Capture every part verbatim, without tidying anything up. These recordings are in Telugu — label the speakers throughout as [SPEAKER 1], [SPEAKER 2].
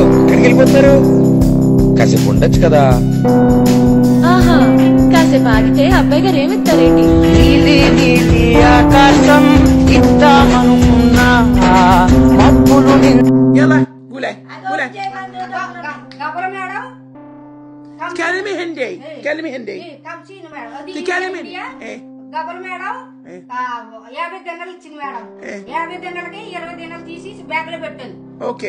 [SPEAKER 1] ఎక్కడికి వెళ్ళిపోతారు? కాసేపు ఉండొచ్చు కదా.
[SPEAKER 2] ఆహా, కాసేపు ఆగితే అబ్బాయి గారు ఏమిస్తారేంటి?
[SPEAKER 3] నీలి నీలి ఆకాశం ఇద్దామనుకున్నా మబ్బులు
[SPEAKER 4] يلا قولي قولي تكلمي هندي تكلمي هندي تكلمي ايه
[SPEAKER 5] గబర్ మేడం యాభై దినాలు ఇచ్చింది మేడం. యాభై దినాలకి ఇరవై దినాలు తీసి బ్యాగ్ లో పెట్టాను.
[SPEAKER 4] ఓకే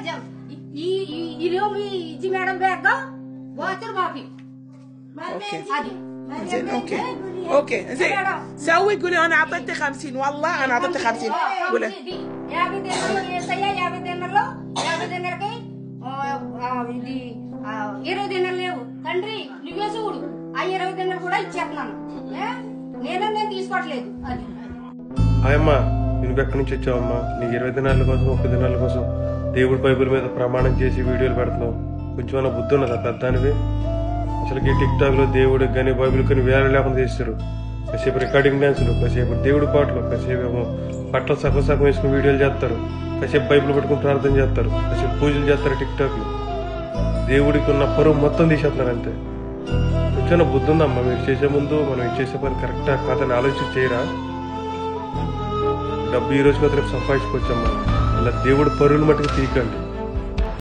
[SPEAKER 5] ఇచ్చి మేడం బ్యాగ్ వాచర్ కాఫీ అది
[SPEAKER 4] زين اوكي اوكي زين سوي قولي انا اعطيتك خمسين والله انا اعطيتك خمسين قولي
[SPEAKER 5] యాభై దినాలు వేసయ్యా యాభై దినాల్లో యాభై దినాలకి ఇది ఇరవై దినాలు లేవు తండ్రి నువ్వే చూడు ఆ ఇరవై దినాలు కూడా ఇచ్చేస్తున్నాను నేను నేను తీసుకోవట్లేదు. అది
[SPEAKER 6] అయ్యమ్మా నువ్వు ఎక్కడి నుంచి వచ్చావమ్మా? నీ ఇరవై దినాల కోసం ముప్పై దినాల కోసం దేవుడి బైబిల్ మీద ప్రమాణం చేసి వీడియోలు పెడుతున్నావు. కొంచెం బుద్ధి ఉన్నదా పెద్దానివి? అసలుకి టిక్ టాక్ లో దేవుడికి కానీ బైబిల్ కానీ వేరే లేకుండా చేస్తారు. కాసేపు రికార్డింగ్ డాన్సులు, కాసేపు దేవుడి పాటలు, కాసేపు ఏమో బట్టలు సగం సగం వేసుకుని వీడియోలు చేస్తారు, కాసేపు బైబిల్ పట్టుకుని ప్రార్థన చేస్తారు, కాసేపు పూజలు చేస్తారు టిక్ టాక్ లో. దేవుడికి ఉన్న పరువు మొత్తం తీసేస్తున్నారు అంతే. కొంచెం బుద్ధి ఉందమ్మా? మీరు చేసే ముందు మనం చేసే పని కరెక్టా కాదని ఆలోచించి చేయరా? డబ్బు ఈ రోజు మాత్రం సంపాదించుకోవచ్చమ్మా. ఇలా దేవుడి పరువులు మట్టుకు తీయకండి.